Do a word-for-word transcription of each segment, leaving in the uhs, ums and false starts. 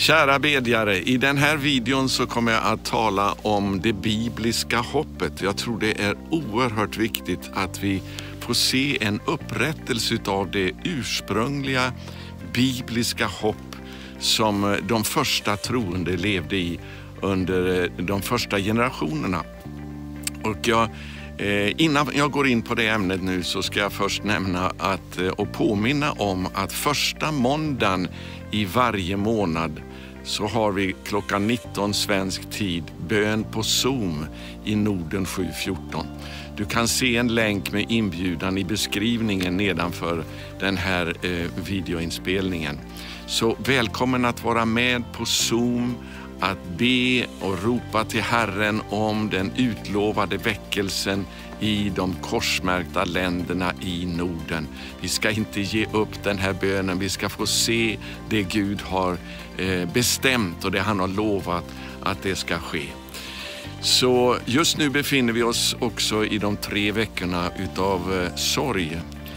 Kära bedjare, i den här videon så kommer jag att tala om det bibliska hoppet. Jag tror det är oerhört viktigt att vi får se en upprättelse av det ursprungliga bibliska hopp som de första troende levde i under de första generationerna. Och jag, eh, innan jag går in på det ämnet nu så ska jag först nämna att, och påminna om att första måndagen i varje månad så har vi klockan nitton svensk tid bön på Zoom i Norden sju fjorton. Du kan se en länk med inbjudan i beskrivningen nedanför den här eh, videoinspelningen. Så välkommen att vara med på Zoom, att be och ropa till Herren om den utlovade väckelsen i de korsmärkta länderna i Norden. Vi ska inte ge upp den här bönen, vi ska få se det Gud har bestämt och det han har lovat att det ska ske. Så just nu befinner vi oss också i de tre veckorna utav sorg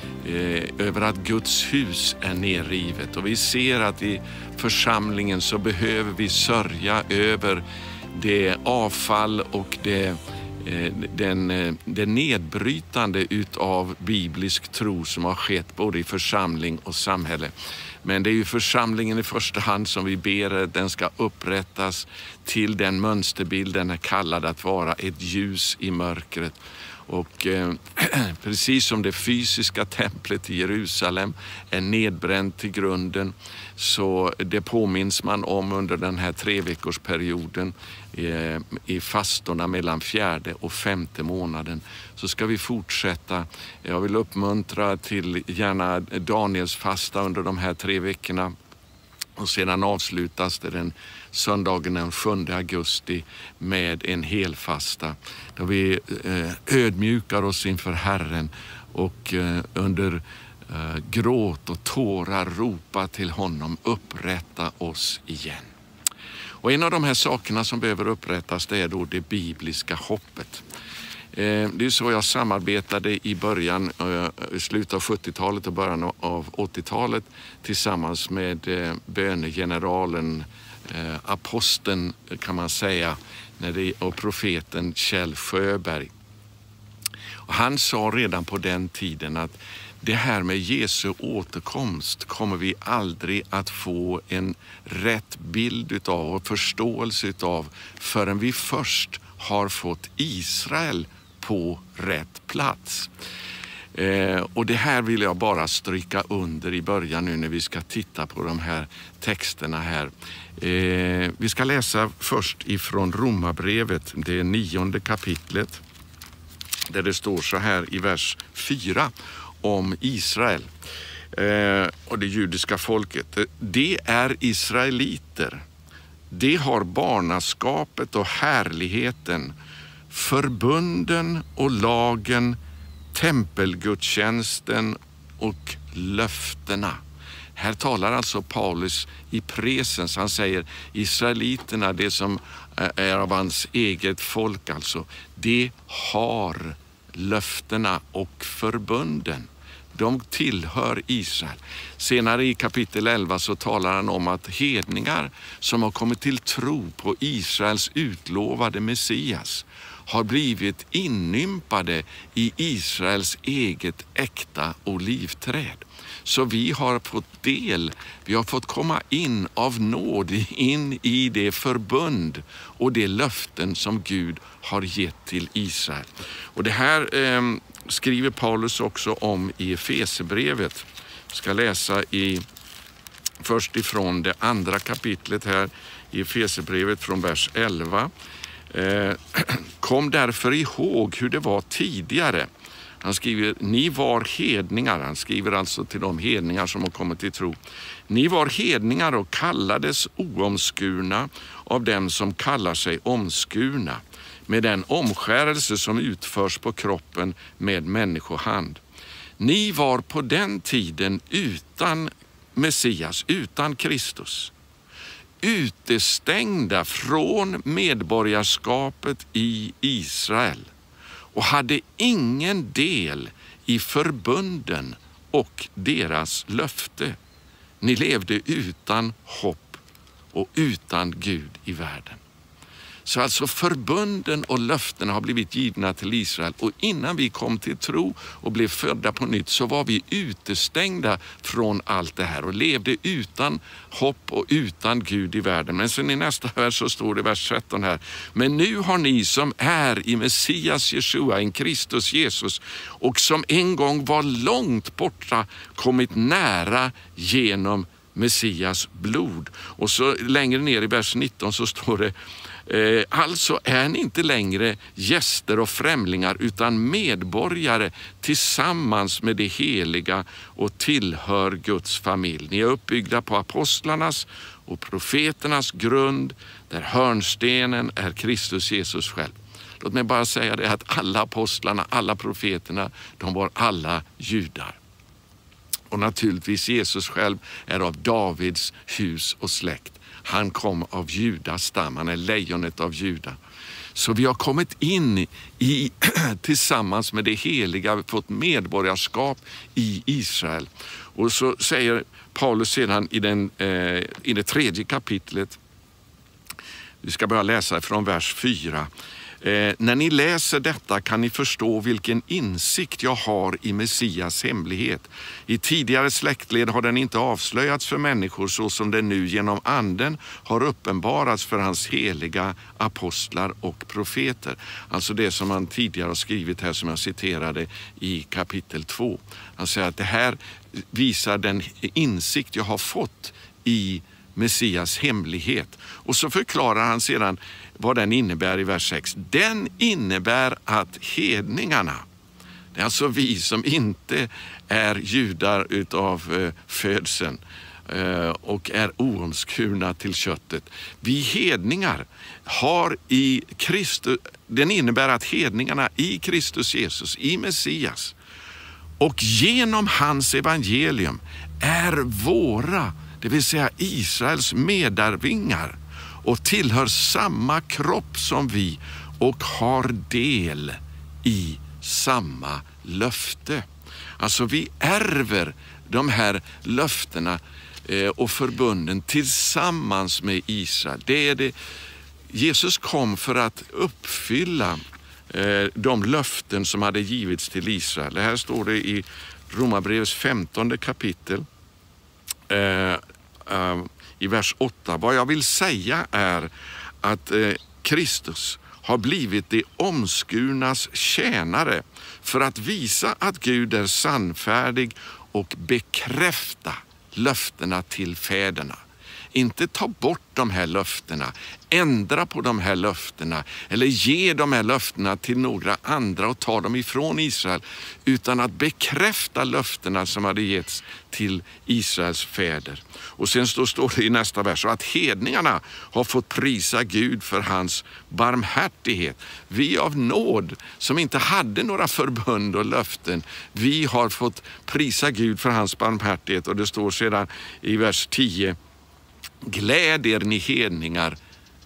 över att Guds hus är nerrivet, och vi ser att i församlingen så behöver vi sörja över det avfall och det, den, det nedbrytande utav biblisk tro som har skett både i församling och samhälle. Men det är ju församlingen i första hand som vi ber att den ska upprättas till den mönsterbild den är kallad att vara, ett ljus i mörkret. Och eh, precis som det fysiska templet i Jerusalem är nedbränt till grunden, så det påminns man om under den här tre veckors perioden eh, i fastorna mellan fjärde och femte månaden. Så ska vi fortsätta. Jag vill uppmuntra till gärna Daniels fasta under de här tre veckorna. Och sedan avslutas det den söndagen den sjunde augusti med en helfasta. Då vi eh, ödmjukar oss inför Herren och eh, under eh, gråt och tårar ropa till honom: upprätta oss igen. Och en av de här sakerna som behöver upprättas, det är då det bibliska hoppet. Det är så jag samarbetade i början, i slutet av sjuttiotalet och början av åttiotalet tillsammans med bönegeneralen, aposteln kan man säga, och profeten Kjell Sjöberg. Och han sa redan på den tiden att det här med Jesu återkomst kommer vi aldrig att få en rätt bild utav och förståelse utav förrän vi först har fått Israel på rätt plats. Eh, och det här vill jag bara stryka under i början nu när vi ska titta på de här texterna här. Eh, vi ska läsa först ifrån Romarbrevet, det nionde kapitlet, där det står så här i vers fyra om Israel eh, och det judiska folket. Det är israeliter. De har barnaskapet och härligheten, förbunden och lagen, tempelgudstjänsten och löftena. Här talar alltså Paulus i presens. Han säger israeliterna, det som är av hans eget folk, alltså, de har löftena och förbunden. De tillhör Israel. Senare i kapitel elva så talar han om att hedningar som har kommit till tro på Israels utlovade Messias har blivit inympade i Israels eget äkta olivträd. Så vi har fått del, vi har fått komma in av nåd in i det förbund och det löften som Gud har gett till Israel. Och det här eh, skriver Paulus också om i Efesierbrevet. Jag ska läsa i, först ifrån det andra kapitlet här i Efesierbrevet från vers elva. Eh, Kom därför ihåg hur det var tidigare. Han skriver, ni var hedningar. Han skriver alltså till de hedningar som har kommit till tro. Ni var hedningar och kallades oomskurna av dem som kallar sig omskurna, med den omskärelse som utförs på kroppen med människohand. Ni var på den tiden utan Messias, utan Kristus, utestängda från medborgarskapet i Israel och hade ingen del i förbunden och deras löfte. Ni levde utan hopp och utan Gud i världen. Så alltså förbunden och löftena har blivit givna till Israel, och innan vi kom till tro och blev födda på nytt så var vi utestängda från allt det här och levde utan hopp och utan Gud i världen. Men sen i nästa vers så står det i vers tretton här: men nu har ni som är i Messias Jeshua, en Kristus Jesus, och som en gång var långt borta, kommit nära genom Messias blod. Och så längre ner i vers nitton så står det: Eh, alltså är ni inte längre gäster och främlingar utan medborgare tillsammans med det heliga och tillhör Guds familj. Ni är uppbyggda på apostlarnas och profeternas grund, där hörnstenen är Kristus Jesus själv. Låt mig bara säga det, att alla apostlarna, alla profeterna, de var alla judar. Och naturligtvis Jesus själv är av Davids hus och släkt. Han kom av Judas stam, han är lejonet av Juda. Så vi har kommit in i, tillsammans med det heliga, fått medborgarskap i Israel. Och så säger Paulus sedan i, den, eh, i det tredje kapitlet, vi ska börja läsa från vers fyra. Eh, när ni läser detta kan ni förstå vilken insikt jag har i Messias hemlighet. I tidigare släktled har den inte avslöjats för människor så som den nu genom anden har uppenbarats för hans heliga apostlar och profeter. Alltså det som han tidigare har skrivit här, som jag citerade i kapitel två. Han säger att det här visar den insikt jag har fått i Messias hemlighet. Och så förklarar han sedan vad den innebär i vers sex. Den innebär att hedningarna, det är alltså vi som inte är judar utav födseln och är oomskurna till köttet. Vi hedningar har i Kristus, den innebär att hedningarna i Kristus Jesus, i Messias och genom hans evangelium är våra, det vill säga Israels medarvingar, och tillhör samma kropp som vi och har del i samma löfte. Alltså vi ärver de här löftena och förbunden tillsammans med Israel. Det är det. Jesus kom för att uppfylla de löften som hade givits till Israel. Det här står det i Romarbrevets femtonde kapitel. I vers åtta. Vad jag vill säga är att eh, Kristus har blivit det omskurnas tjänare för att visa att Gud är sannfärdig och bekräfta löftena till fäderna. Inte ta bort de här löftena, ändra på de här löftena eller ge de här löftena till några andra och ta dem ifrån Israel, utan att bekräfta löftena som hade getts till Israels fäder. Och sen står, står det i nästa vers att hedningarna har fått prisa Gud för hans barmhärtighet. Vi av nåd som inte hade några förbund och löften, vi har fått prisa Gud för hans barmhärtighet. Och det står sedan i vers tio: gläd er ni hedningar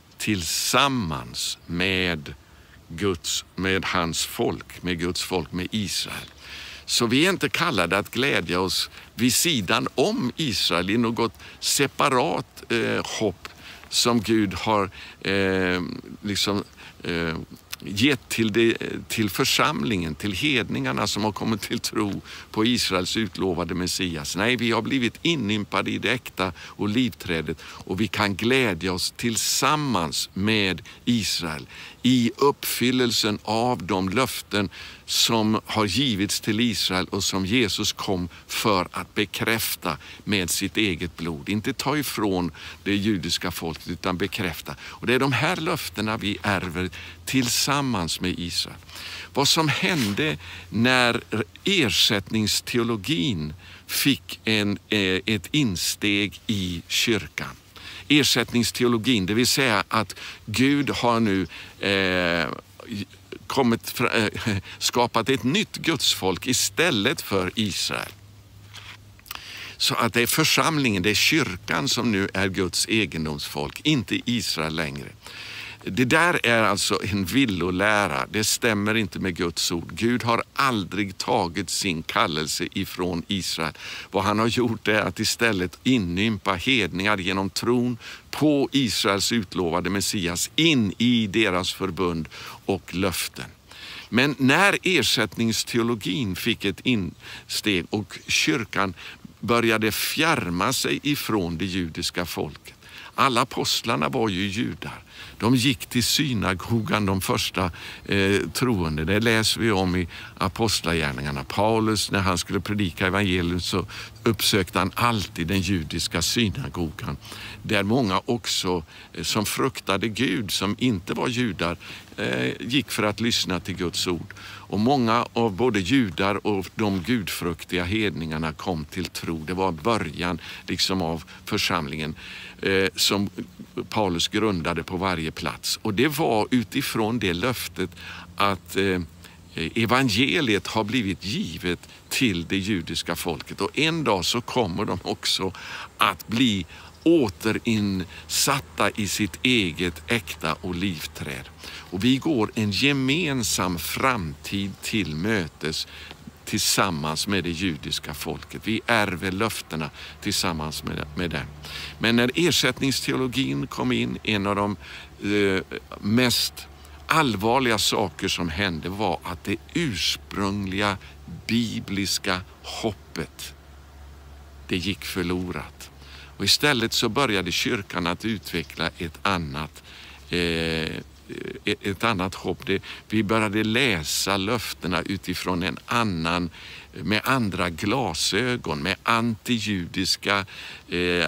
tillsammans med Guds, med hans folk, med Guds folk, med Israel. Så vi är inte kallade att glädja oss vid sidan om Israel i något separat eh, hopp som Gud har eh, liksom eh, gett till, det, till församlingen, till hedningarna som har kommit till tro på Israels utlovade Messias. Nej, vi har blivit inympade i det äkta olivträdet och vi kan glädja oss tillsammans med Israel i uppfyllelsen av de löften som har givits till Israel och som Jesus kom för att bekräfta med sitt eget blod. Inte ta ifrån det judiska folket utan bekräfta. Och det är de här löftena vi ärver tillsammans med Israel. Vad som hände när ersättningsteologin fick en, ett insteg i kyrkan. Ersättningsteologin, det vill säga att Gud har nu eh, kommit, eh, skapat ett nytt gudsfolk istället för Israel. Så att det är församlingen, det är kyrkan som nu är Guds egendomsfolk, inte Israel längre. Det där är alltså en villolära. Det stämmer inte med Guds ord. Gud har aldrig tagit sin kallelse ifrån Israel. Vad han har gjort är att istället inympa hedningar genom tron på Israels utlovade Messias in i deras förbund och löften. Men när ersättningsteologin fick ett insteg och kyrkan började fjärma sig ifrån det judiska folket. Alla apostlarna var ju judar. De gick till synagogan, de första eh, troende. Det läser vi om i apostlagärningarna. Paulus, när han skulle predika evangelium, så uppsökte han alltid den judiska synagogan. Där många också eh, som fruktade Gud, som inte var judar, eh, gick för att lyssna till Guds ord. Och många av både judar och de gudfruktiga hedningarna kom till tro. Det var början liksom av församlingen eh, som Paulus grundade på varje plats. Och det var utifrån det löftet att eh, evangeliet har blivit givet till det judiska folket. Och en dag så kommer de också att bli återinsatta i sitt eget äkta olivträd. Och vi går en gemensam framtid till mötes tillsammans med det judiska folket. Vi ärver löftena tillsammans med, med dem. Men när ersättningsteologin kom in, en av de eh, mest allvarliga saker som hände var att det ursprungliga bibliska hoppet, det gick förlorat. Och istället så började kyrkan att utveckla ett annat eh, ett annat hopp. Det, vi började läsa löftena utifrån en annan, med andra glasögon, med antijudiska, eh,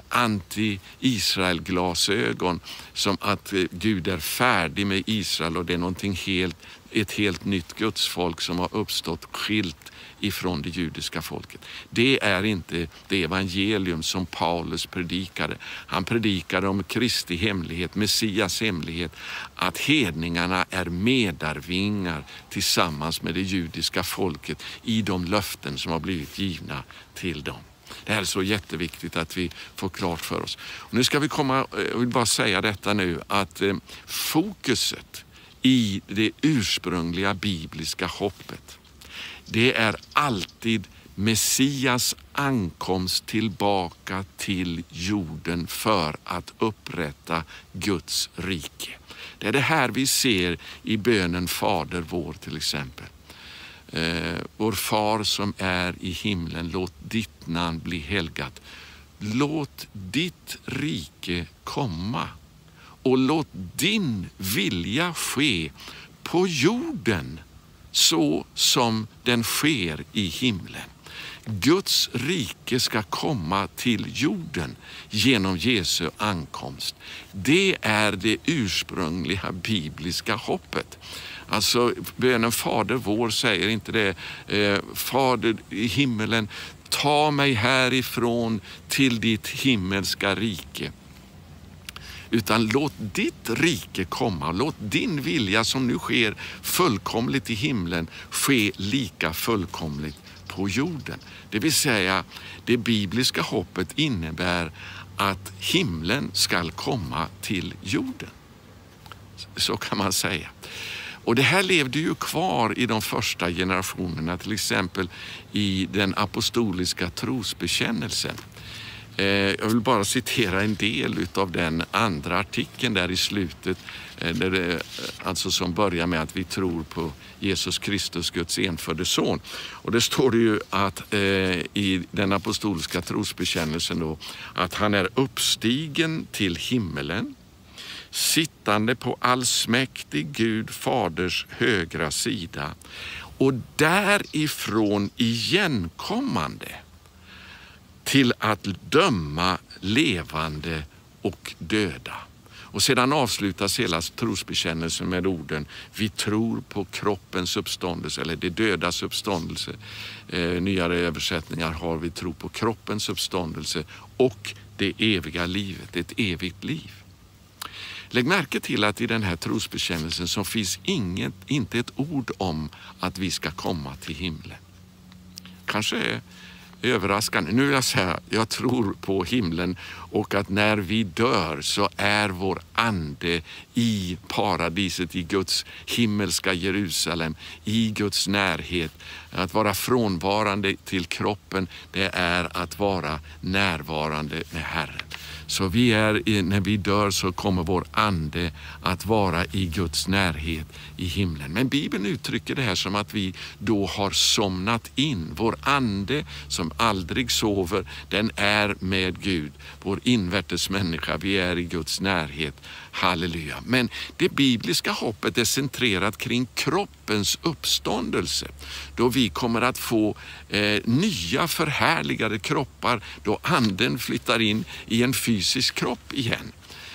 anti-Israel-glasögon, som att eh, Gud är färdig med Israel och det är någonting helt, ett helt nytt gudsfolk som har uppstått skilt ifrån det judiska folket. Det är inte det evangelium som Paulus predikade. Han predikade om Kristi hemlighet, Messias hemlighet, att hedningarna är medarvingar tillsammans med det judiska folket i de löften som har blivit givna till dem. Det här är så jätteviktigt att vi får klart för oss. Och nu ska vi komma, jag vill bara säga detta nu, att eh, fokuset i det ursprungliga bibliska hoppet, det är alltid Messias ankomst tillbaka till jorden för att upprätta Guds rike. Det är det här vi ser i bönen Fader vår till exempel. Eh, vår far som är i himlen, låt ditt namn bli helgat. Låt ditt rike komma och låt din vilja ske på jorden så som den sker i himlen. Guds rike ska komma till jorden genom Jesu ankomst. Det är det ursprungliga bibliska hoppet. Alltså bönen Fader vår säger inte det, eh, Fader i himmelen, ta mig härifrån till ditt himmelska rike. Utan låt ditt rike komma, låt din vilja som nu sker fullkomligt i himlen ske lika fullkomligt på jorden. Det vill säga, det bibliska hoppet innebär att himlen ska komma till jorden. Så kan man säga. Och det här levde ju kvar i de första generationerna, till exempel i den apostoliska trosbekännelsen. Jag vill bara citera en del av den andra artikeln där i slutet, där det, alltså som börjar med att vi tror på Jesus Kristus, Guds enfödde son. Och det står det ju att eh, i den apostoliska trosbekännelsen då, att han är uppstigen till himmelen, sittande på allsmäktig Gud faders högra sida och därifrån igenkommande till att döma levande och döda. Och sedan avslutas hela trosbekännelsen med orden: vi tror på kroppens uppståndelse, eller det dödas uppståndelse. Eh, nyare översättningar har vi tro på kroppens uppståndelse och det eviga livet, ett evigt liv. Lägg märke till att i den här trosbekännelsen så finns inget, inte ett ord om att vi ska komma till himlen. Kanske överraskande. Nu vill jag säga, jag tror på himlen och att när vi dör så är vår ande i paradiset, i Guds himmelska Jerusalem, i Guds närhet. Att vara frånvarande till kroppen, det är att vara närvarande med Herren. Så vi är, när vi dör så kommer vår ande att vara i Guds närhet i himlen. Men Bibeln uttrycker det här som att vi då har somnat in. Vår ande som aldrig sover, den är med Gud. Vår invärtes människa, vi är i Guds närhet. Halleluja. Men det bibliska hoppet är centrerat kring kroppens uppståndelse. Då vi kommer att få eh, nya förhärligade kroppar, då anden flyttar in i en fysisk kropp igen.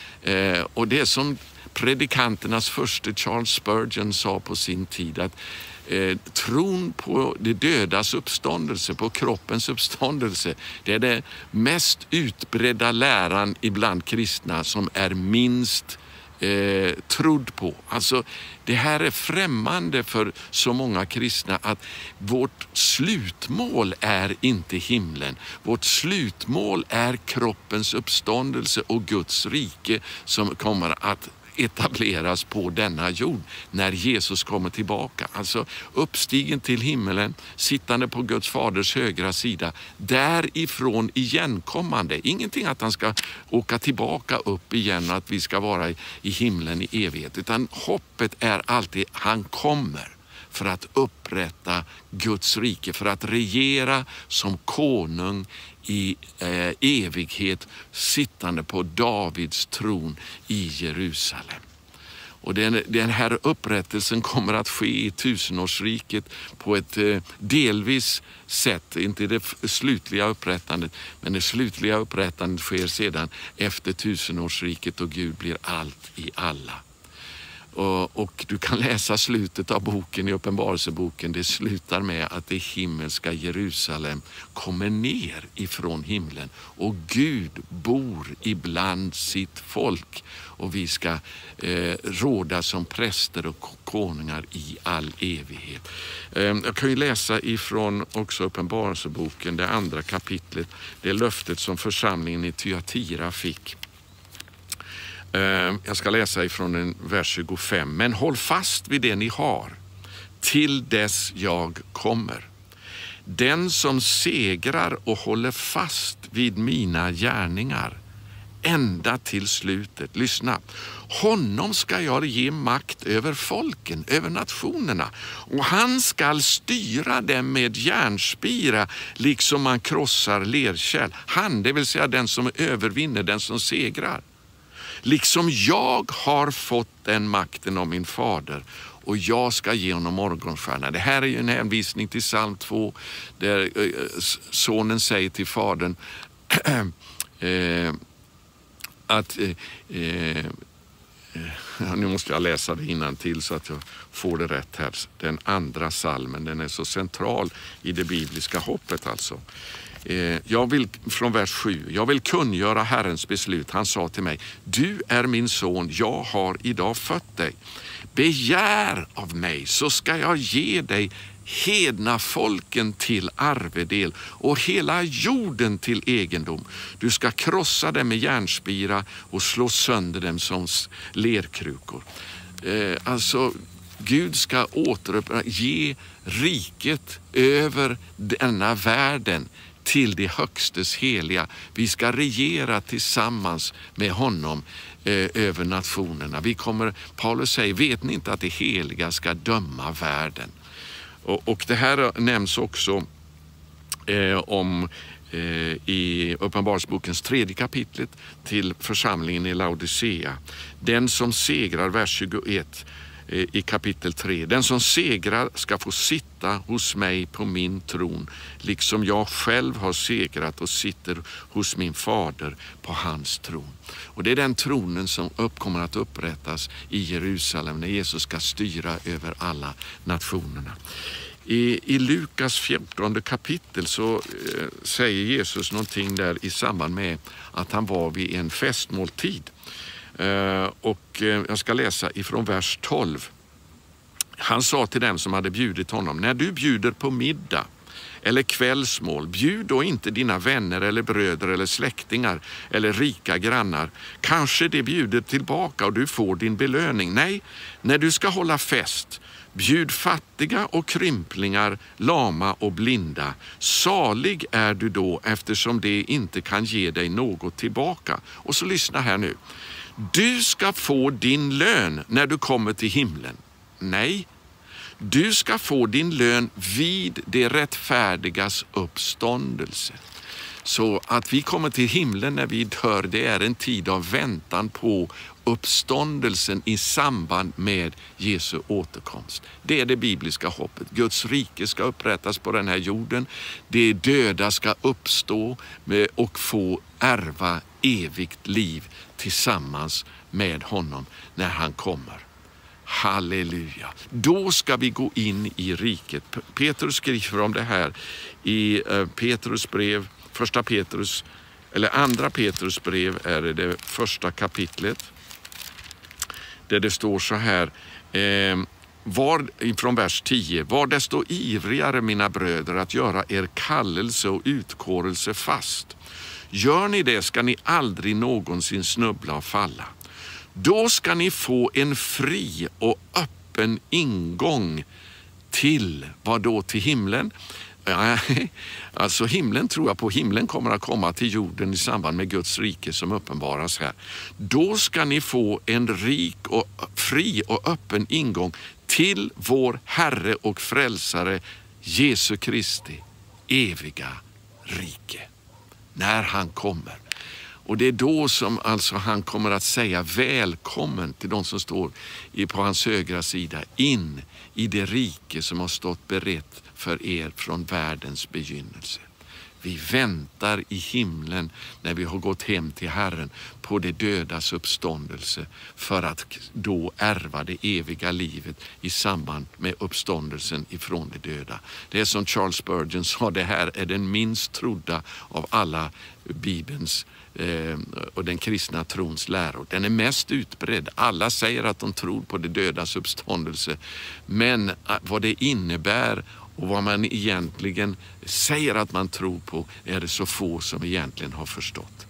Eh, och det är som predikanternas första Charles Spurgeon sa på sin tid, att Eh, tron på det dödas uppståndelse, på kroppens uppståndelse, det är det mest utbredda läran ibland kristna som är minst eh, trodd på. Alltså det här är främmande för så många kristna, att vårt slutmål är inte himlen. Vårt slutmål är kroppens uppståndelse och Guds rike som kommer att etableras på denna jord när Jesus kommer tillbaka. Alltså uppstigen till himmelen, sittande på Guds faders högra sida, därifrån igenkommande. Ingenting att han ska åka tillbaka upp igen och att vi ska vara i, i himlen i evighet, utan hoppet är alltid han kommer för att upprätta Guds rike, för att regera som konung i eh, evighet, sittande på Davids tron i Jerusalem. Och den, den här upprättelsen kommer att ske i tusenårsriket på ett eh, delvis sätt, inte det slutliga upprättandet, men det slutliga upprättandet sker sedan efter tusenårsriket och Gud blir allt i alla. Och, och du kan läsa slutet av boken i Uppenbarelseboken. Det slutar med att det himmelska Jerusalem kommer ner ifrån himlen och Gud bor ibland sitt folk. Och vi ska eh, råda som präster och konungar i all evighet. Eh, jag kan ju läsa ifrån också Uppenbarelseboken, det andra kapitlet. Det löftet som församlingen i Thyatira fick. Jag ska läsa ifrån en vers tjugofem. Men håll fast vid det ni har till dess jag kommer. Den som segrar och håller fast vid mina gärningar ända till slutet. Lyssna. Honom ska jag ge makt över folken, över nationerna. Och han ska styra dem med järnspira liksom man krossar lerkärl. Han, det vill säga den som övervinner, den som segrar. Liksom jag har fått den makten av min fader och jag ska ge honom morgonstjärna. Det här är ju en hänvisning till psalm två där sonen säger till fadern eh, att eh, eh, nu måste jag läsa det innantill så att jag får det rätt här. Den andra psalmen, den är så central i det bibliska hoppet alltså. Jag vill, från vers sju, jag vill kungöra Herrens beslut. Han sa till mig, du är min son, jag har idag fött dig. Begär av mig så ska jag ge dig hedna folken till arvedel och hela jorden till egendom. Du ska krossa dem med järnspira och slå sönder dem som lerkrukor. Eh, alltså Gud ska återupprätta, ge riket över denna världen till det högstes heliga. Vi ska regera tillsammans med honom eh, över nationerna. Vi kommer, Paulus säger, vet ni inte att det heliga ska döma världen? Och, och det här nämns också eh, om eh, i Uppenbarelsebokens tredje kapitlet till församlingen i Laodicea. Den som segrar, vers tjugoett, i kapitel tre. Den som segrar ska få sitta hos mig på min tron, liksom jag själv har segrat och sitter hos min fader på hans tron. Och det är den tronen som upp kommer att upprättas i Jerusalem när Jesus ska styra över alla nationerna. I, i Lukas fjortonde kapitel så eh, säger Jesus någonting där i samband med att han var vid en festmåltid. Uh, och uh, jag ska läsa ifrån vers tolv. Han sa till dem som hade bjudit honom, när du bjuder på middag eller kvällsmål, bjud då inte dina vänner eller bröder eller släktingar eller rika grannar. Kanske det bjuder tillbaka och du får din belöning. Nej, när du ska hålla fest, bjud fattiga och krymplingar, lama och blinda. Salig är du då, eftersom det inte kan ge dig något tillbaka. Och så lyssna här nu. Du ska få din lön när du kommer till himlen. Nej, du ska få din lön vid det rättfärdigas uppståndelse. Så att vi kommer till himlen när vi dör, det är en tid av väntan på uppståndelsen i samband med Jesu återkomst. Det är det bibliska hoppet. Guds rike ska upprättas på den här jorden. De döda ska uppstå med och få ärva evigt liv tillsammans med honom när han kommer. Halleluja. Då ska vi gå in i riket. Petrus skriver om det här i Petrus brev, första Petrus, eller andra Petrus brev är det, det första kapitlet. Där det står så här, eh, var, från vers tio. Var desto ivrigare, mina bröder, att göra er kallelse och utkårelse fast. Gör ni det ska ni aldrig någonsin snubbla och falla. Då ska ni få en fri och öppen ingång till, vad då, till himlen? Alltså himlen tror jag på, himlen kommer att komma till jorden i samband med Guds rike som uppenbaras här. Då ska ni få en rik och fri och öppen ingång till vår Herre och Frälsare Jesu Kristi eviga rike. När han kommer. Och det är då som alltså han kommer att säga välkommen till de som står på hans högra sida in i det rike som har stått berett för er från världens begynnelse. Vi väntar i himlen när vi har gått hem till Herren på det dödas uppståndelse för att då ärva det eviga livet i samband med uppståndelsen ifrån de döda. Det är som Charles Spurgeon sa, det här är den minst trodda av alla Bibelns eh, och den kristna trons läror. Den är mest utbredd. Alla säger att de tror på det dödas uppståndelse, men vad det innebär och vad man egentligen säger att man tror på är det så få som egentligen har förstått.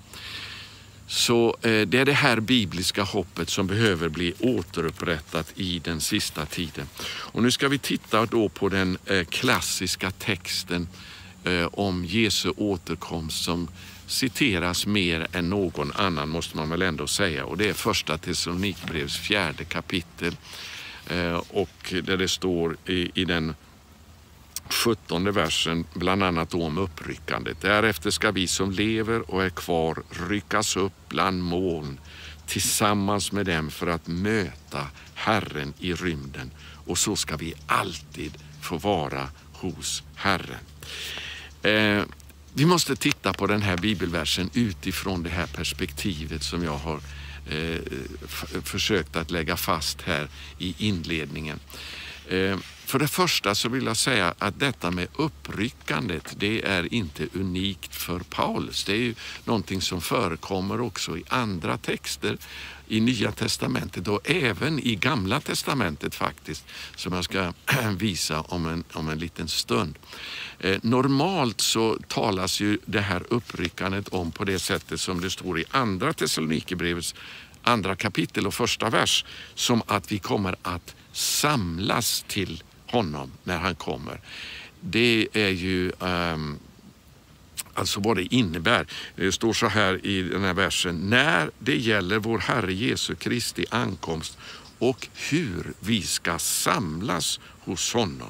Så eh, det är det här bibliska hoppet som behöver bli återupprättat i den sista tiden. Och nu ska vi titta då på den eh, klassiska texten eh, om Jesu återkomst som citeras mer än någon annan, måste man väl ändå säga. Och det är första Thessalonikerbrevets fjärde kapitel eh, och där det står i, i den sjuttonde versen bland annat om uppryckandet. Därefter ska vi som lever och är kvar ryckas upp bland moln tillsammans med dem för att möta Herren i rymden. Och så ska vi alltid få vara hos Herren. Eh, vi måste titta på den här bibelversen utifrån det här perspektivet som jag har eh, f- försökt att lägga fast här i inledningen. Eh, För det första så vill jag säga att detta med uppryckandet, det är inte unikt för Paulus. Det är ju någonting som förekommer också i andra texter i Nya testamentet och även i Gamla testamentet faktiskt, som jag ska visa om en, om en liten stund. Eh, normalt så talas ju det här uppryckandet om på det sättet som det står i andra Thessalonikerbrevets andra kapitel och första vers, som att vi kommer att samlas till honom när han kommer. Det är ju um, alltså vad det innebär. Det står så här i den här versen: när det gäller vår Herre Jesu Kristi ankomst och hur vi ska samlas hos honom.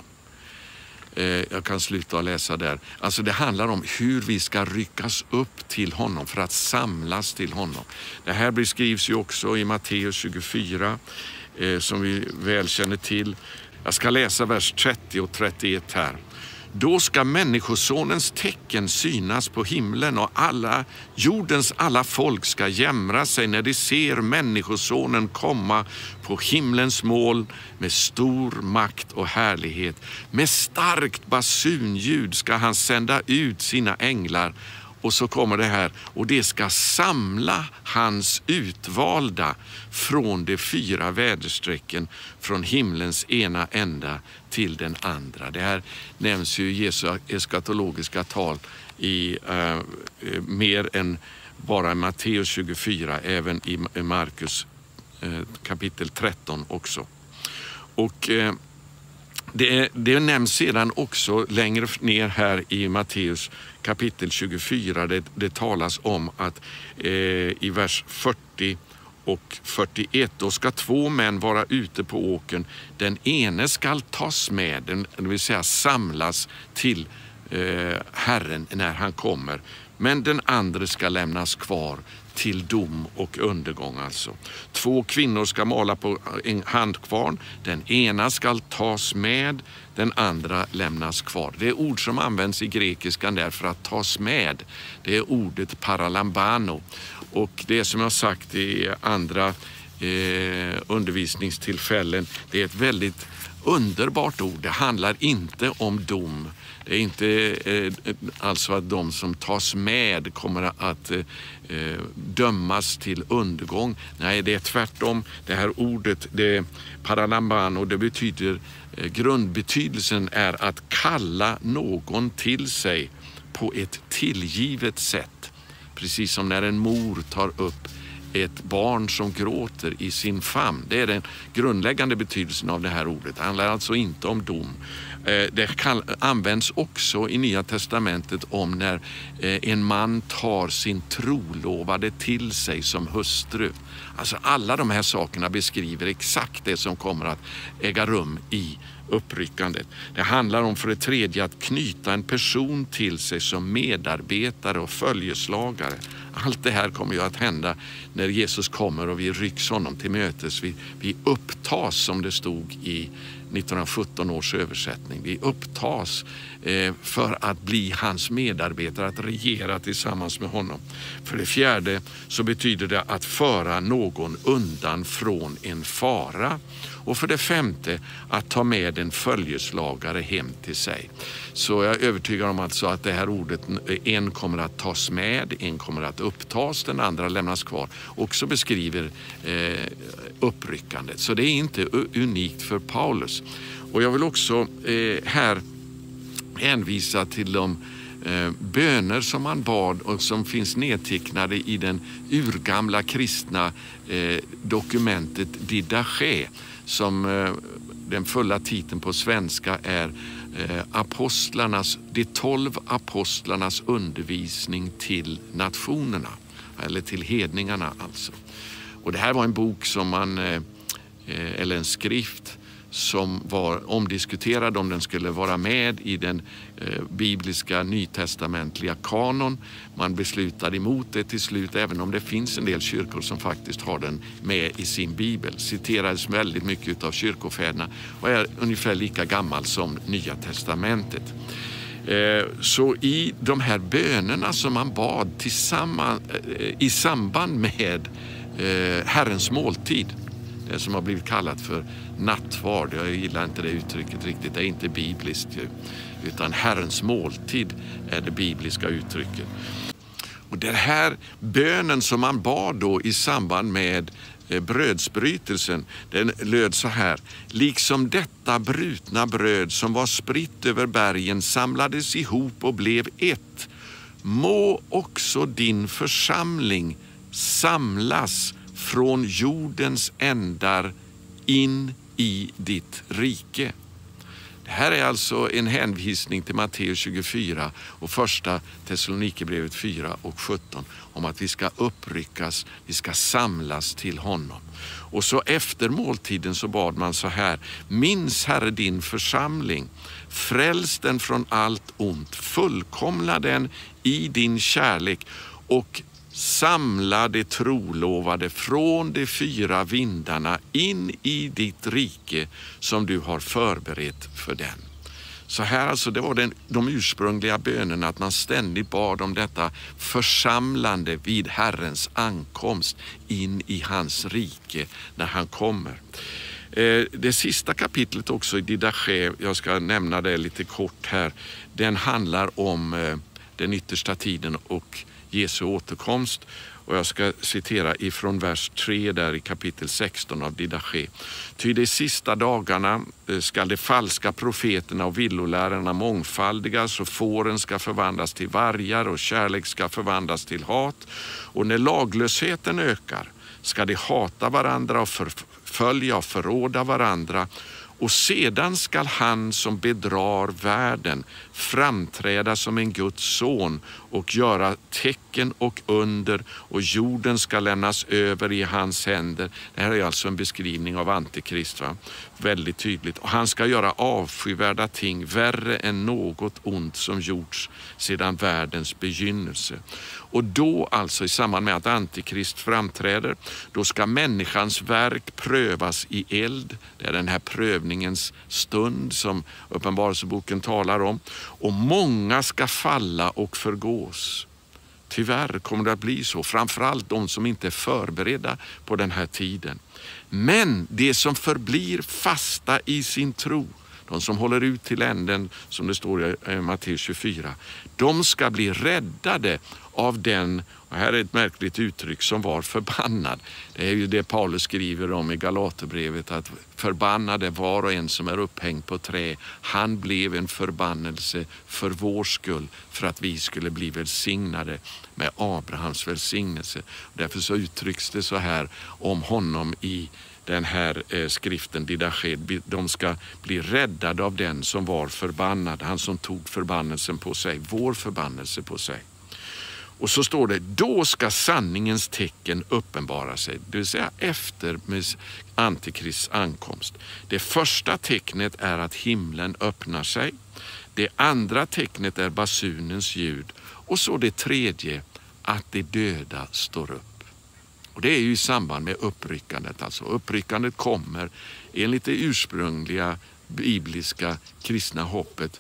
Jag kan sluta läsa där. Alltså det handlar om hur vi ska ryckas upp till honom för att samlas till honom. Det här beskrivs ju också i Matteus tjugofyra eh, som vi väl känner till. Jag ska läsa vers trettio och trettioett här. Då ska människosonens tecken synas på himlen och alla jordens alla folk ska jämra sig när de ser människosonen komma på himlens mål med stor makt och härlighet. Med starkt basunljud ska han sända ut sina änglar Och så kommer det här, och det ska samla hans utvalda från de fyra väderstrecken, från himlens ena ända till den andra. Det här nämns ju i Jesu eskatologiska tal i eh, mer än bara Matteus tjugofyra, även i Markus eh, kapitel tretton också. Och eh, det, det nämns sedan också längre ner här i Matteus kapitel tjugofyra. Det, det talas om att eh, i vers fyrtio och fyrtioett, då ska två män vara ute på åkern. Den ene ska tas med, det vill säga samlas till eh, Herren när han kommer. Men den andra ska lämnas kvar till dom och undergång alltså. Två kvinnor ska mala på en handkvarn. Den ena ska tas med, den andra lämnas kvar. Det är ord som används i grekiskan där för att tas med. Det är ordet paralambano. Och det som jag sagt i andra eh, undervisningstillfällen, det är ett väldigt underbart ord. Det handlar inte om dom. Det är inte eh, alltså att de som tas med kommer att eh, dömas till undergång. Nej, det är tvärtom. Det här ordet, det paralambano, det betyder, eh, grundbetydelsen är att kalla någon till sig på ett tillgivet sätt. Precis som när en mor tar upp ett barn som gråter i sin famn. Det är den grundläggande betydelsen av det här ordet. Det handlar alltså inte om dom. Det kan, används också i Nya testamentet om när en man tar sin trolovade till sig som hustru. Alltså alla de här sakerna beskriver exakt det som kommer att äga rum i uppryckandet. Det handlar om för det tredje att knyta en person till sig som medarbetare och följeslagare. Allt det här kommer ju att hända när Jesus kommer och vi rycks honom till mötes. Vi, vi upptas, som det stod i nittonhundrasjutton års översättning. Vi upptas eh, för att bli hans medarbetare, att regera tillsammans med honom. För det fjärde så betyder det att föra någon undan från en fara. Och för det femte att ta med en följeslagare hem till sig. Så jag är övertygad om alltså att det här ordet, en kommer att tas med, en kommer att upptas, den andra lämnas kvar. Också beskriver eh, uppryckandet. Så det är inte unikt för Paulus. Och jag vill också eh, här hänvisa till de eh, böner som man bad och som finns nedtecknade i den urgamla kristna eh, dokumentet Didache, som eh, den fulla titeln på svenska är eh, apostlarnas, de tolv apostlarnas undervisning till nationerna, eller till hedningarna alltså. Och det här var en bok som man, eh, eller en skrift som var omdiskuterad om den skulle vara med i den eh, bibliska nytestamentliga kanon. Man beslutade emot det till slut, även om det finns en del kyrkor som faktiskt har den med i sin bibel. Citerades väldigt mycket av kyrkofäderna och är ungefär lika gammal som Nya testamentet. Eh, så i de här bönerna som man bad tillsammans, eh, i samband med eh, Herrens måltid, det som har blivit kallat för nattvard. Jag gillar inte det uttrycket riktigt. Det är inte bibliskt ju. Utan Herrens måltid är det bibliska uttrycket. Och den här bönen som man bad då i samband med brödsbrytelsen, den löd så här: liksom detta brutna bröd som var spritt över bergen samlades ihop och blev ett, må också din församling samlas från jordens ändar in i ditt rike. Det här är alltså en hänvisning till Matteus tjugofyra och första Thessalonikerbrevet fyra och sjutton om att vi ska uppryckas, vi ska samlas till honom. Och så efter måltiden så bad man så här: minns Herre din församling, fräls den från allt ont, fullkomna den i din kärlek och samla det trolovade från de fyra vindarna in i ditt rike som du har förberett för den. Så här alltså, det var den, de ursprungliga bönerna, att man ständigt bad om detta församlande vid Herrens ankomst in i hans rike när han kommer. Det sista kapitlet också i Didache, jag ska nämna det lite kort här, den handlar om den yttersta tiden och Jesu återkomst. Och jag ska citera ifrån vers tre där i kapitel sexton av Didache. Ty de sista dagarna ska de falska profeterna och villolärarna mångfaldigas, och fåren ska förvandlas till vargar och kärlek ska förvandlas till hat. Och när laglösheten ökar ska de hata varandra och förfölja och förråda varandra. Och sedan skall han som bedrar världen framträda som en Guds son och göra tecken och under, och jorden ska lämnas över i hans händer. Det här är alltså en beskrivning av Antikrist, va? Väldigt tydligt. Och han ska göra avskyvärda ting, värre än något ont som gjorts sedan världens begynnelse. Och då alltså i samband med att Antikrist framträder, då ska människans verk prövas i eld. Det är den här prövningens stund som Uppenbarelseboken talar om. Och många ska falla och förgås. Tyvärr kommer det att bli så, framförallt de som inte är förberedda på den här tiden. Men det som förblir fasta i sin tro, de som håller ut till änden, som det står i Matteus tjugofyra, de ska bli räddade av den, och här är ett märkligt uttryck, som var förbannad. Det är ju det Paulus skriver om i Galaterbrevet, att förbannade var och en som är upphängd på trä. Han blev en förbannelse för vår skull, för att vi skulle bli välsignade med Abrahams välsignelse. Därför så uttrycks det så här om honom i den här eh, skriften Didache. De ska bli räddade av den som var förbannad, han som tog förbannelsen på sig, vår förbannelse på sig. Och så står det, då ska sanningens tecken uppenbara sig, det vill säga efter Antikrists ankomst. Det första tecknet är att himlen öppnar sig. Det andra tecknet är basunens ljud. Och så det tredje, att de döda står upp. Och det är ju i samband med uppryckandet. Alltså uppryckandet kommer enligt det ursprungliga bibliska kristna hoppet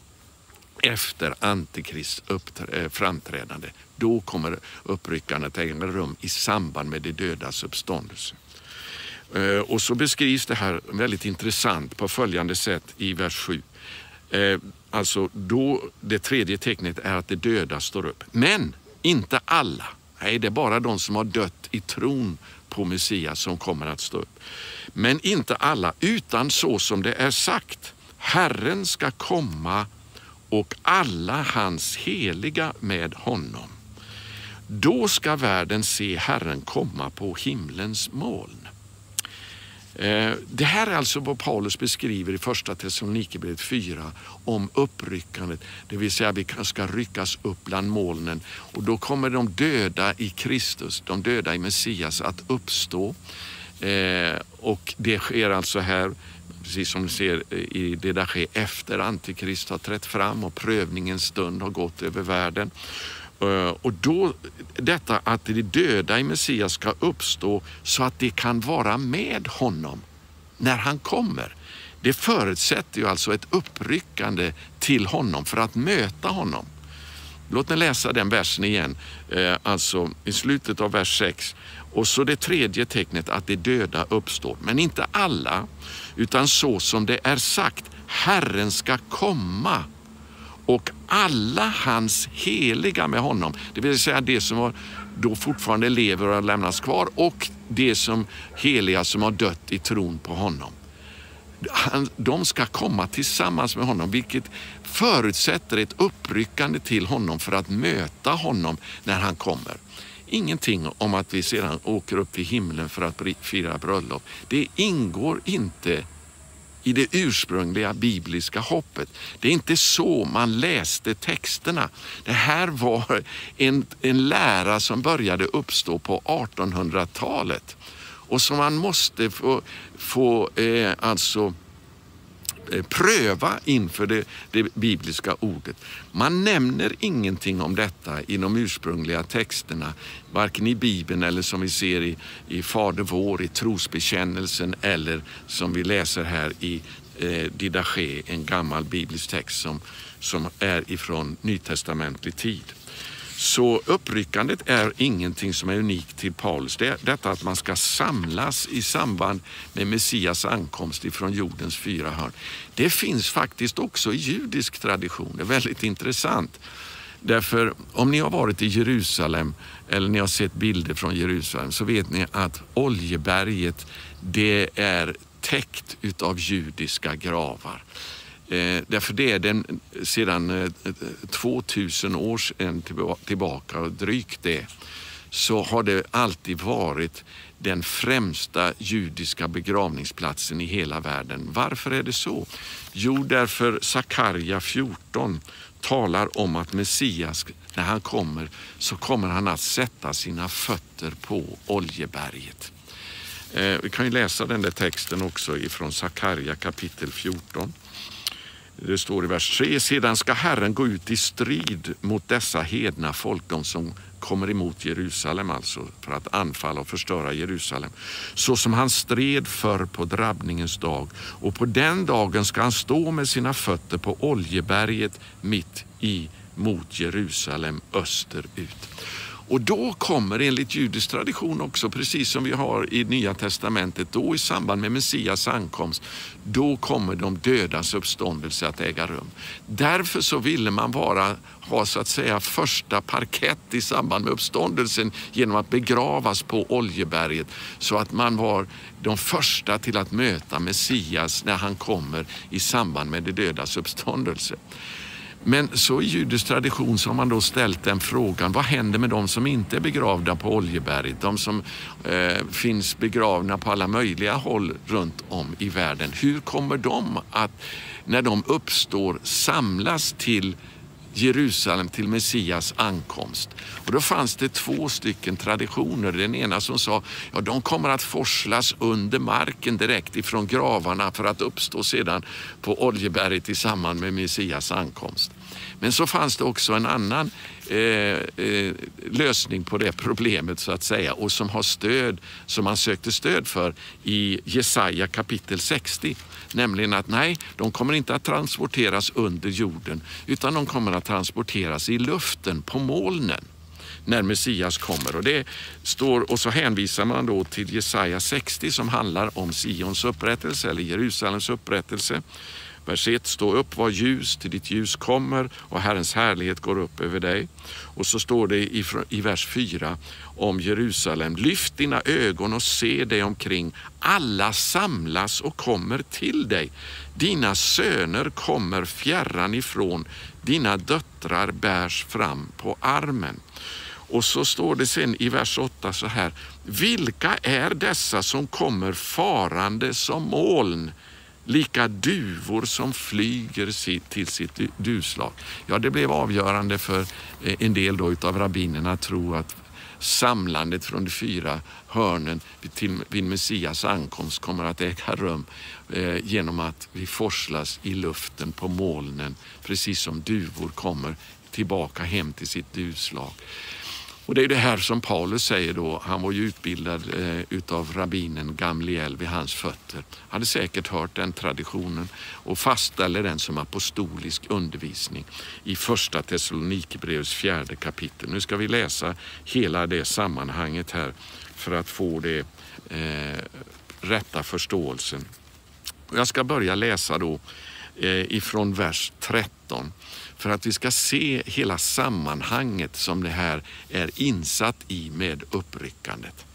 efter Antikrist framträdande. Då kommer uppryckandet äga rum i samband med det dödas uppståndelse. Och så beskrivs det här väldigt intressant på följande sätt i vers sju. Alltså då det tredje tecknet är att det döda står upp. Men inte alla. Nej, det är bara de som har dött i tron på Messias som kommer att stå upp. Men inte alla, utan så som det är sagt. Herren ska komma och alla hans heliga med honom. Då ska världen se Herren komma på himlens moln. Det här är alltså vad Paulus beskriver i första Thessalonikerbrevet fyra om uppryckandet. Det vill säga vi ska ryckas upp bland molnen. Och då kommer de döda i Kristus, de döda i Messias att uppstå. Och det sker alltså här, precis som ni ser i det där sker efter Antikrist har trätt fram och prövningens stund har gått över världen. Och då detta att de döda i Messias ska uppstå så att de kan vara med honom när han kommer. Det förutsätter ju alltså ett uppryckande till honom för att möta honom. Låt mig läsa den versen igen, alltså i slutet av vers sex. Och så det tredje tecknet, att de döda uppstår. Men inte alla, utan så som det är sagt, Herren ska komma och alla hans heliga med honom. Det vill säga det som då fortfarande lever och har lämnats kvar, och det som heliga som har dött i tron på honom. De ska komma tillsammans med honom, vilket förutsätter ett uppryckande till honom för att möta honom när han kommer. Ingenting om att vi sedan åker upp till himlen för att fira bröllop. Det ingår inte i det ursprungliga bibliska hoppet. Det är inte så man läste texterna. Det här var en, en lära som började uppstå på artonhundratalet och som man måste få, få eh, alltså pröva inför det, det bibliska ordet. Man nämner ingenting om detta i de ursprungliga texterna, varken i Bibeln eller som vi ser i, i Fader vår, i trosbekännelsen, eller som vi läser här i eh, Didache, en gammal biblisk text som, som är ifrån nytestamentlig tid. Så uppryckandet är ingenting som är unikt till Paulus. Det är detta att man ska samlas i samband med Messias ankomst ifrån jordens fyra hörn. Det finns faktiskt också i judisk tradition. Det är väldigt intressant. Därför om ni har varit i Jerusalem eller ni har sett bilder från Jerusalem så vet ni att Oljeberget det är täckt utav judiska gravar. Eh, därför det är den sedan eh, tvåtusen år sedan tillbaka och drygt det, så har det alltid varit den främsta judiska begravningsplatsen i hela världen. Varför är det så? Jo, därför Sakarja fjorton talar om att Messias, när han kommer, så kommer han att sätta sina fötter på Oljeberget. Eh, vi kan ju läsa den där texten också ifrån Sakarja kapitel fjorton. Det står i vers tre: sedan ska Herren gå ut i strid mot dessa hedna folk, de som kommer emot Jerusalem, alltså för att anfalla och förstöra Jerusalem, så som han stred förr på drabbningens dag. Och på den dagen ska han stå med sina fötter på Oljeberget mitt i mot Jerusalem österut. Och då kommer enligt judisk tradition också, precis som vi har i Nya testamentet, då i samband med Messias ankomst, då kommer de dödas uppståndelse att äga rum. Därför så ville man bara ha så att säga första parkett i samband med uppståndelsen genom att begravas på Oljeberget, så att man var de första till att möta Messias när han kommer i samband med de dödas uppståndelse. Men så i judisk tradition så har man då ställt den frågan: vad händer med de som inte är begravda på Oljeberget? De som eh, finns begravna på alla möjliga håll runt om i världen. Hur kommer de att, när de uppstår, samlas till Jerusalem, till Messias ankomst? Och då fanns det två stycken traditioner. Den ena som sa, ja, de kommer att forslas under marken direkt ifrån gravarna för att uppstå sedan på Oljeberget i samband med Messias ankomst. Men så fanns det också en annan eh, eh, lösning på det problemet så att säga, och som har stöd, som man sökte stöd för i Jesaja kapitel sextio. Nämligen att nej, de kommer inte att transporteras under jorden, utan de kommer att transporteras i luften på molnen när Messias kommer. Och det står, och så hänvisar man då till Jesaja sextio som handlar om Sions upprättelse eller Jerusalems upprättelse. Vers ett: stå upp, var ljus, till ditt ljus kommer och Herrens härlighet går upp över dig. Och så står det i, i vers fyra om Jerusalem: lyft dina ögon och se dig omkring. Alla samlas och kommer till dig. Dina söner kommer fjärran ifrån. Dina döttrar bärs fram på armen. Och så står det sen i vers åtta så här: vilka är dessa som kommer farande som moln, lika duvor som flyger till sitt duslag? Ja, det blev avgörande för en del då utav rabbinerna att tro att samlandet från de fyra hörnen till vid Messias ankomst kommer att äga rum eh, genom att vi forslas i luften på molnen, precis som duvor kommer tillbaka hem till sitt duslag. Och det är det här som Paulus säger då. Han var ju utbildad eh, utav rabbinen Gamliel vid hans fötter. Han hade säkert hört den traditionen och fastställer den som apostolisk undervisning i första Thessalonikerbrevets fjärde kapitel. Nu ska vi läsa hela det sammanhanget här för att få det eh, rätta förståelsen. Och jag ska börja läsa då eh, ifrån vers tretton. För att vi ska se hela sammanhanget som det här är insatt i med uppryckandet.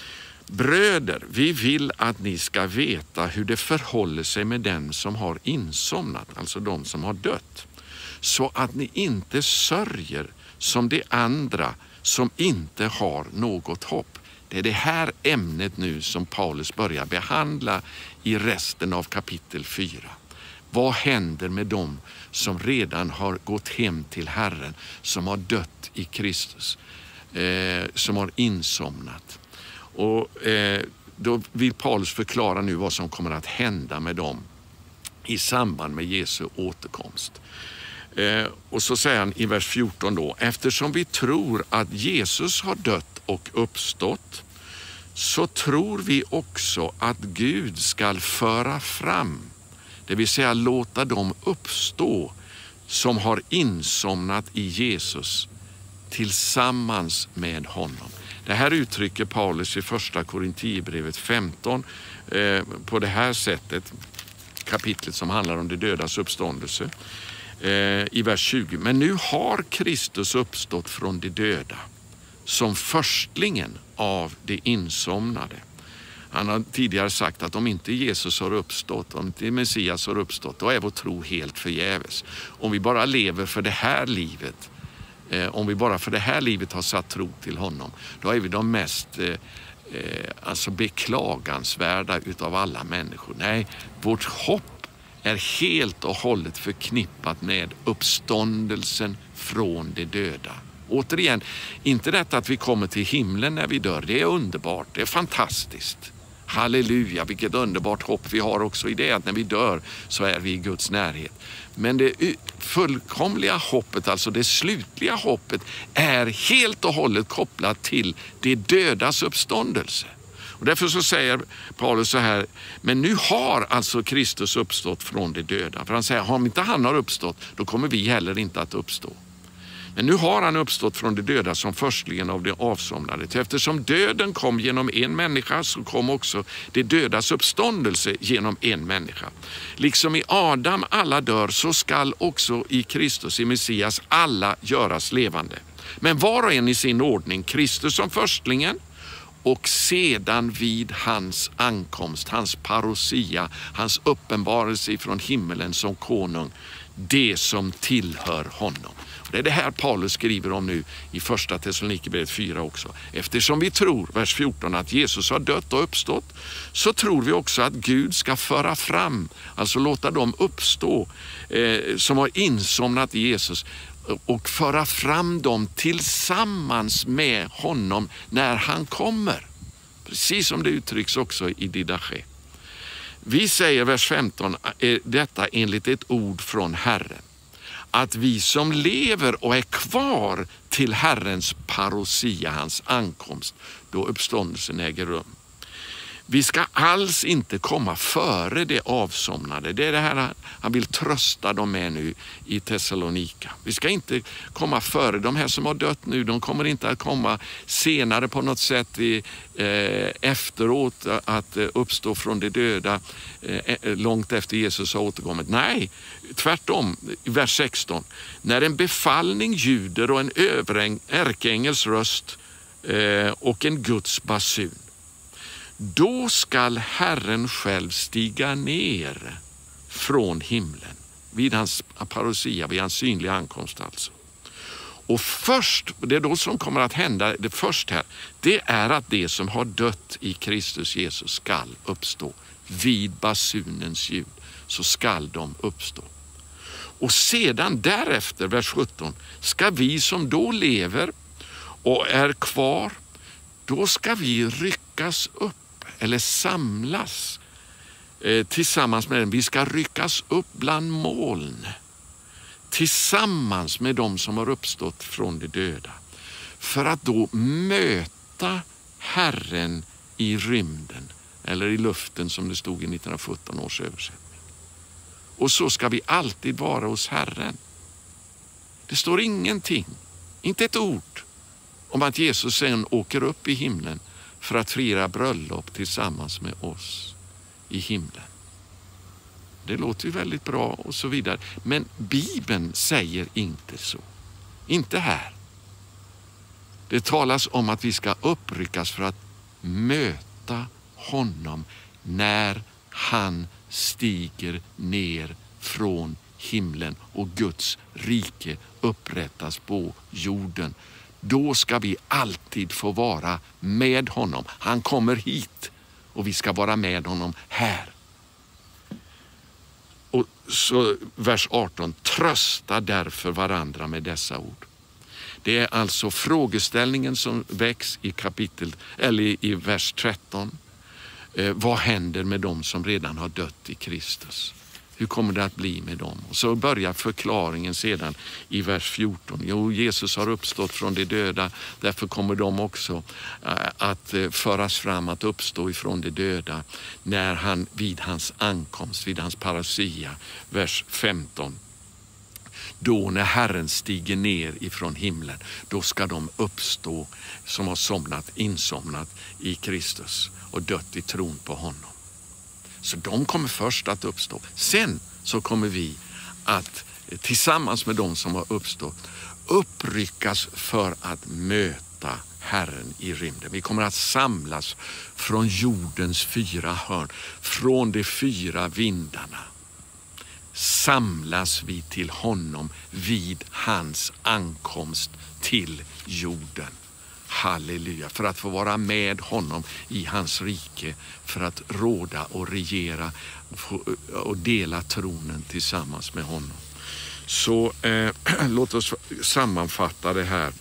Bröder, vi vill att ni ska veta hur det förhåller sig med den som har insomnat, alltså de som har dött. Så att ni inte sörjer som de andra som inte har något hopp. Det är det här ämnet nu som Paulus börjar behandla i resten av kapitel fyra. Vad händer med dem som redan har gått hem till Herren, som har dött i Kristus, eh, som har insomnat? Och eh, då vill Paulus förklara nu vad som kommer att hända med dem i samband med Jesu återkomst. Eh, och så säger han i vers fjorton då: eftersom vi tror att Jesus har dött och uppstått, så tror vi också att Gud ska föra fram, det vill säga låta dem uppstå som har insomnat i Jesus tillsammans med honom. Det här uttrycker Paulus i första Korintierbrevet femton eh, på det här sättet, kapitlet som handlar om det dödas uppståndelse. eh, i vers tjugo. Men nu har Kristus uppstått från de döda som förstlingen av de insomnade. Han har tidigare sagt att om inte Jesus har uppstått, om inte Messias har uppstått, då är vår tro helt förgäves. Om vi bara lever för det här livet, eh, om vi bara för det här livet har satt tro till honom, då är vi de mest eh, eh, alltså beklagansvärda utav alla människor. Nej, vårt hopp är helt och hållet förknippat med uppståndelsen från de döda. Återigen, inte detta att vi kommer till himlen när vi dör, det är underbart, det är fantastiskt. Halleluja, vilket underbart hopp vi har också i det, att när vi dör så är vi i Guds närhet. Men det fullkomliga hoppet, alltså det slutliga hoppet, är helt och hållet kopplat till det dödas uppståndelse. Och därför så säger Paulus så här, men nu har alltså Kristus uppstått från de döda. För han säger, om inte han har uppstått, då kommer vi heller inte att uppstå. Men nu har han uppstått från de döda som förstligen av de avsomnade. Eftersom döden kom genom en människa, så kom också det dödas uppståndelse genom en människa. Liksom i Adam alla dör, så skall också i Kristus, i Messias, alla göras levande. Men var och en i sin ordning, Kristus som förstlingen, och sedan vid hans ankomst, hans parousia, hans uppenbarelse från himmelen som konung, det som tillhör honom. Det är det här Paulus skriver om nu i första Thessalonikerbrevet fyra också. Eftersom vi tror, vers fjorton, att Jesus har dött och uppstått, så tror vi också att Gud ska föra fram, alltså låta dem uppstå eh, som har insomnat i Jesus, och föra fram dem tillsammans med honom när han kommer. Precis som det uttrycks också i Didache. Vi säger, vers femton, detta enligt ett ord från Herren, att vi som lever och är kvar till Herrens parousia, hans ankomst, då uppståndelsen äger rum. Vi ska alls inte komma före det avsomnade. Det är det här han vill trösta dem med nu i Thessalonika. Vi ska inte komma före. De här som har dött nu, de kommer inte att komma senare på något sätt i, eh, efteråt att uppstå från de döda eh, långt efter Jesus har återkommit. Nej, tvärtom. I vers sexton. När en befallning ljuder och en ärkeängels röst eh, och en Guds basun, då skall Herren själv stiga ner från himlen vid hans parousia, vid hans synliga ankomst alltså. Och först, det är då som kommer att hända, det först här, det är att det som har dött i Kristus Jesus skall uppstå. Vid basunens ljud så skall de uppstå. Och sedan därefter, vers sjutton, ska vi som då lever och är kvar, då ska vi ryckas upp eller samlas eh, tillsammans med den. Vi ska ryckas upp bland moln tillsammans med dem som har uppstått från de döda, för att då möta Herren i rymden eller i luften, som det stod i nittonhundrasjutton års översättning. Och så ska vi alltid vara hos Herren. Det står ingenting, inte ett ord, om att Jesus sen åker upp i himlen för att fira bröllop tillsammans med oss i himlen. Det låter ju väldigt bra och så vidare. Men Bibeln säger inte så. Inte här. Det talas om att vi ska uppryckas för att möta honom när han stiger ner från himlen och Guds rike upprättas på jorden. Då ska vi alltid få vara med honom. Han kommer hit och vi ska vara med honom här. Och så vers arton, trösta därför varandra med dessa ord. Det är alltså frågeställningen som väcks i kapitel eller i vers tretton. Eh, vad händer med dem som redan har dött i Kristus? Hur kommer det att bli med dem? Och så börjar förklaringen sedan i vers fjorton. Jo, Jesus har uppstått från de döda. Därför kommer de också att föras fram, att uppstå ifrån de döda när han vid hans ankomst, vid hans parousia. Vers femton. Då när Herren stiger ner ifrån himlen, då ska de uppstå som har somnat, insomnat i Kristus och dött i tron på honom. Så de kommer först att uppstå. Sen så kommer vi att tillsammans med dem som har uppstått, uppryckas för att möta Herren i rymden. Vi kommer att samlas från jordens fyra hörn, från de fyra vindarna. Samlas vi till honom vid hans ankomst till jorden. Halleluja, för att få vara med honom i hans rike, för att råda och regera och dela tronen tillsammans med honom. Så eh, låt oss sammanfatta det här.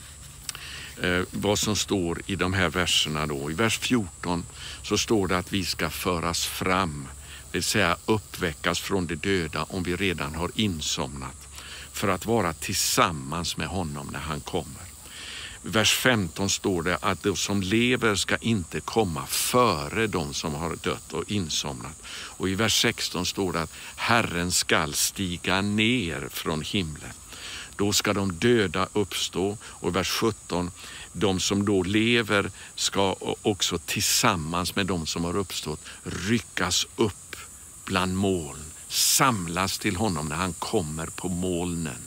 Eh, vad som står i de här verserna då. I vers fjorton så står det att vi ska föras fram, det vill säga uppväckas från de döda om vi redan har insomnat, för att vara tillsammans med honom när han kommer. I vers femton står det att de som lever ska inte komma före de som har dött och insomnat. Och i vers sexton står det att Herren ska stiga ner från himlen. Då ska de döda uppstå. Och i vers sjutton, de som då lever ska också tillsammans med de som har uppstått ryckas upp bland moln, samlas till honom när han kommer på molnen.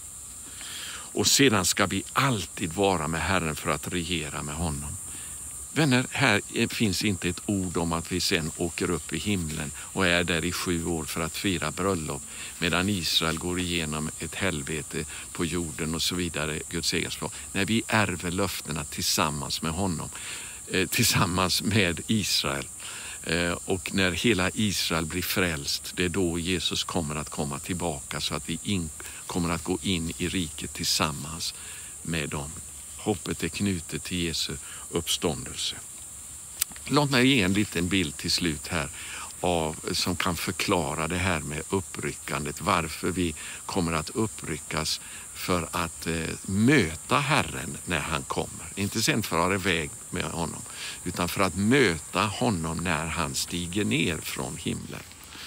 Och sedan ska vi alltid vara med Herren för att regera med honom. Vänner, här finns inte ett ord om att vi sen åker upp i himlen och är där i sju år för att fira bröllop, medan Israel går igenom ett helvete på jorden och så vidare, Guds egenskap. När vi ärver löftena tillsammans med honom, eh, tillsammans med Israel. Eh, och när hela Israel blir frälst, det är då Jesus kommer att komma tillbaka, så att vi in, kommer att gå in i riket tillsammans med dem. Hoppet är knutet till Jesu uppståndelse. Låt mig ge en liten bild till slut här av, som kan förklara det här med uppryckandet. Varför vi kommer att uppryckas för att eh, möta Herren när han kommer. Inte sen fara iväg med honom, utan för att möta honom när han stiger ner från himlen.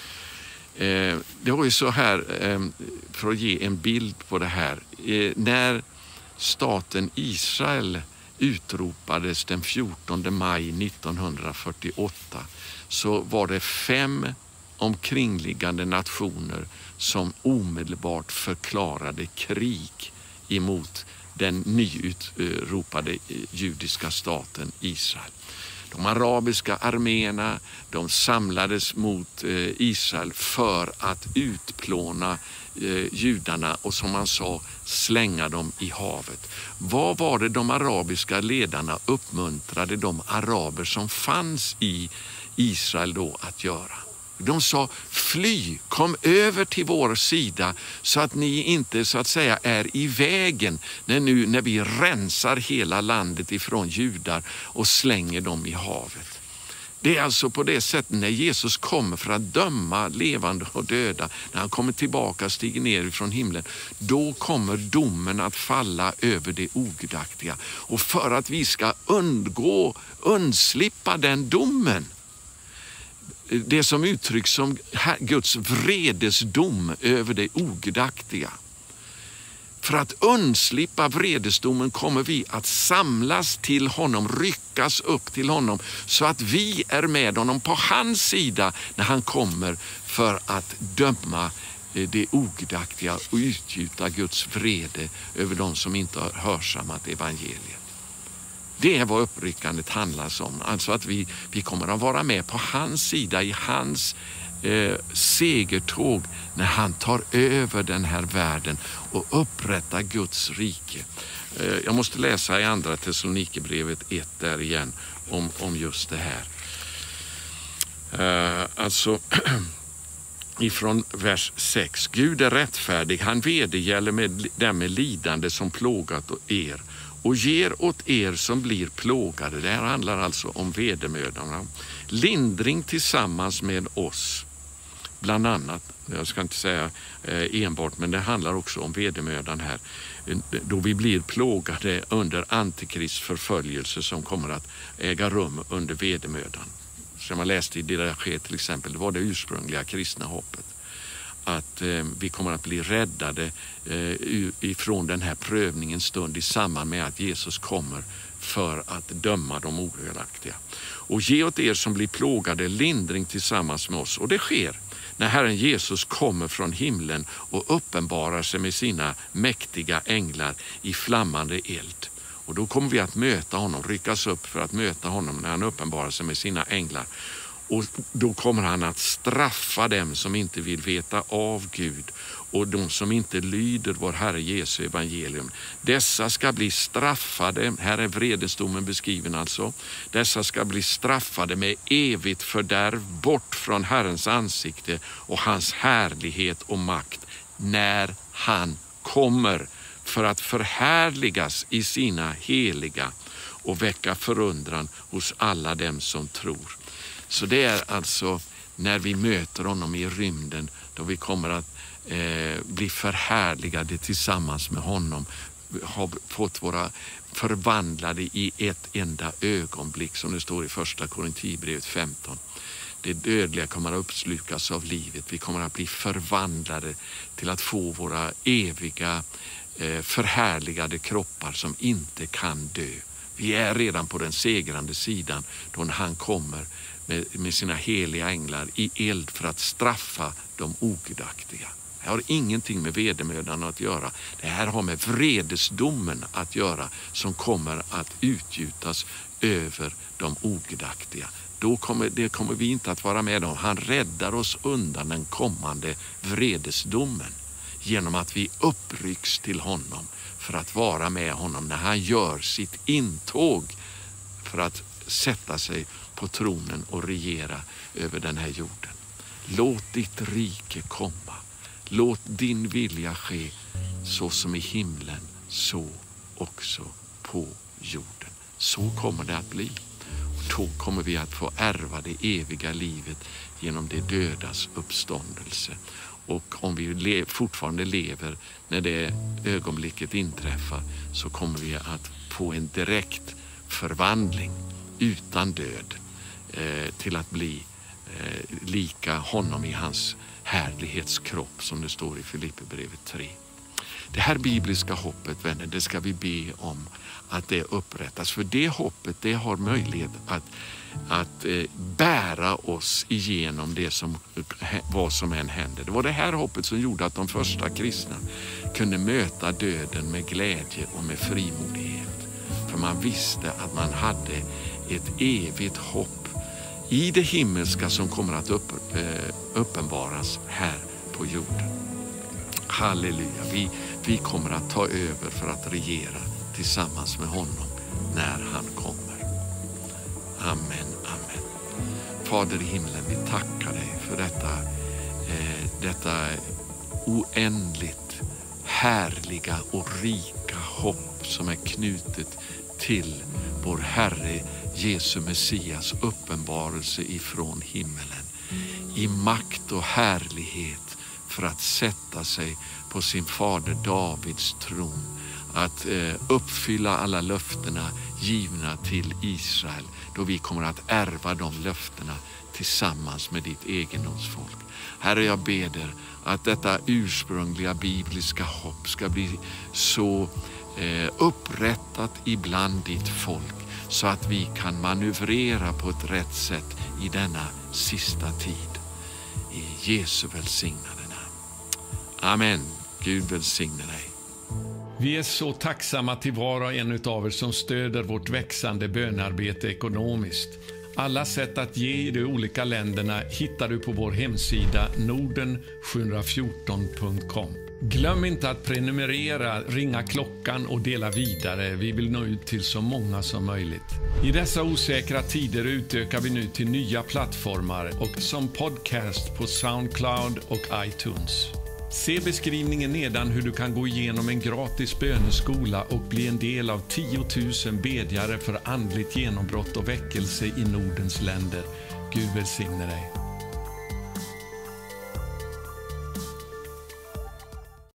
Eh, det var ju så här, eh, för att ge en bild på det här. Eh, när staten Israel utropades den fjortonde maj nittonhundrafyrtioåtta, så var det fem omkringliggande nationer som omedelbart förklarade krig emot den nyutropade judiska staten Israel. De arabiska arméerna, de samlades mot Israel för att utplåna judarna och, som man sa, slänga dem i havet. Vad var det de arabiska ledarna uppmuntrade de araber som fanns i Israel då att göra? De sa: fly, kom över till vår sida så att ni inte, så att säga, är i vägen när, nu, när vi rensar hela landet ifrån judar och slänger dem i havet. Det är alltså på det sättet när Jesus kommer för att döma levande och döda, när han kommer tillbaka och stiger ner från himlen, då kommer domen att falla över det ogudaktiga. Och för att vi ska undgå, undslippa den domen, det som uttrycks som Guds vredesdom över det ogudaktiga. För att undslippa vredesdomen kommer vi att samlas till honom, ryckas upp till honom, så att vi är med honom på hans sida när han kommer för att döma det ogudaktiga och utgjuta Guds vrede över de som inte har hörsammat evangeliet. Det är vad uppryckandet handlar om. Alltså att vi, vi kommer att vara med på hans sida i hans eh, segertåg när han tar över den här världen och upprättar Guds rike. Eh, jag måste läsa i andra Thessalonikerbrevet ett där igen om, om just det här. Eh, alltså ifrån vers sex. Gud är rättfärdig, han vedergäller med dem med lidande som plågat er och ger åt er som blir plågade. Det här handlar alltså om vedermödarna. Lindring tillsammans med oss. Bland annat, jag ska inte säga enbart, men det handlar också om vedermödan här. Då vi blir plågade under antikrist förföljelse som kommer att äga rum under vedermödan. Som man läste i det där sker till exempel, det var det ursprungliga kristna hoppet. Att eh, vi kommer att bli räddade eh, ifrån den här prövningen stund i samband med att Jesus kommer för att döma de ogudaktiga. Och ge åt er som blir plågade lindring tillsammans med oss. Och det sker när Herren Jesus kommer från himlen och uppenbarar sig med sina mäktiga änglar i flammande eld. Och då kommer vi att möta honom, ryckas upp för att möta honom när han uppenbarar sig med sina änglar. Och då kommer han att straffa dem som inte vill veta av Gud och de som inte lyder vår Herre Jesu evangelium. Dessa ska bli straffade, här är vredesdomen beskriven alltså. Dessa ska bli straffade med evigt fördärv bort från Herrens ansikte och hans härlighet och makt när han kommer för att förhärligas i sina heliga och väcka förundran hos alla dem som tror. Så det är alltså när vi möter honom i rymden då vi kommer att eh, bli förhärligade tillsammans med honom. Vi har fått våra förvandlade i ett enda ögonblick som det står i första Korinthierbrevet femton. Det dödliga kommer att uppslukas av livet. Vi kommer att bli förvandlade till att få våra eviga eh, förhärligade kroppar som inte kan dö. Vi är redan på den segrande sidan då han kommer med, med sina heliga änglar i eld för att straffa de ogudaktiga. Det har ingenting med vedermödan att göra. Det här har med vredesdomen att göra som kommer att utgjutas över de ogudaktiga. Då kommer, det kommer vi inte att vara med om. Han räddar oss undan den kommande vredesdomen genom att vi upprycks till honom för att vara med honom när han gör sitt intåg för att sätta sig på tronen och regera över den här jorden. Låt ditt rike komma. Låt din vilja ske så som i himlen, så också på jorden. Så kommer det att bli. Och då kommer vi att få ärva det eviga livet genom det dödas uppståndelse. Och om vi le- fortfarande lever när det ögonblicket inträffar så kommer vi att få en direkt förvandling utan död eh, till att bli eh, lika honom i hans härlighetskropp som det står i Filipperbrevet tre. Det här bibliska hoppet, vänner, det ska vi be om att det upprättas. För det hoppet, det har möjlighet att, att eh, bära oss igenom det som, vad som än händer. Det var det här hoppet som gjorde att de första kristna kunde möta döden med glädje och med frimodighet. För man visste att man hade ett evigt hopp i det himmelska som kommer att upp, eh, uppenbaras här på jorden. Halleluja, vi, vi kommer att ta över för att regera tillsammans med honom när han kommer. Amen, amen. Fader i himlen, vi tackar dig för detta, eh, detta oändligt härliga och rika hopp som är knutet till vår Herre Jesu Messias uppenbarelse ifrån himmelen. I makt och härlighet för att sätta sig på sin fader Davids tron. Att eh, uppfylla alla löftena givna till Israel. Då vi kommer att ärva de löftena tillsammans med ditt egendomsfolk. Herre, jag beder att detta ursprungliga bibliska hopp ska bli så eh, upprättat ibland ditt folk. Så att vi kan manövrera på ett rätt sätt i denna sista tid. I Jesu välsignade namn. Amen. Gud välsigne dig. Vi är så tacksamma till var och en av er som stöder vårt växande bönarbete ekonomiskt. Alla sätt att ge i de olika länderna hittar du på vår hemsida norden sju fjorton punkt com. Glöm inte att prenumerera, ringa klockan och dela vidare. Vi vill nå ut till så många som möjligt. I dessa osäkra tider utökar vi nu till nya plattformar och som podcast på SoundCloud och iTunes. Se beskrivningen nedan hur du kan gå igenom en gratis böneskola och bli en del av tio tusen bedjare för andligt genombrott och väckelse i Nordens länder. Gud välsigne dig.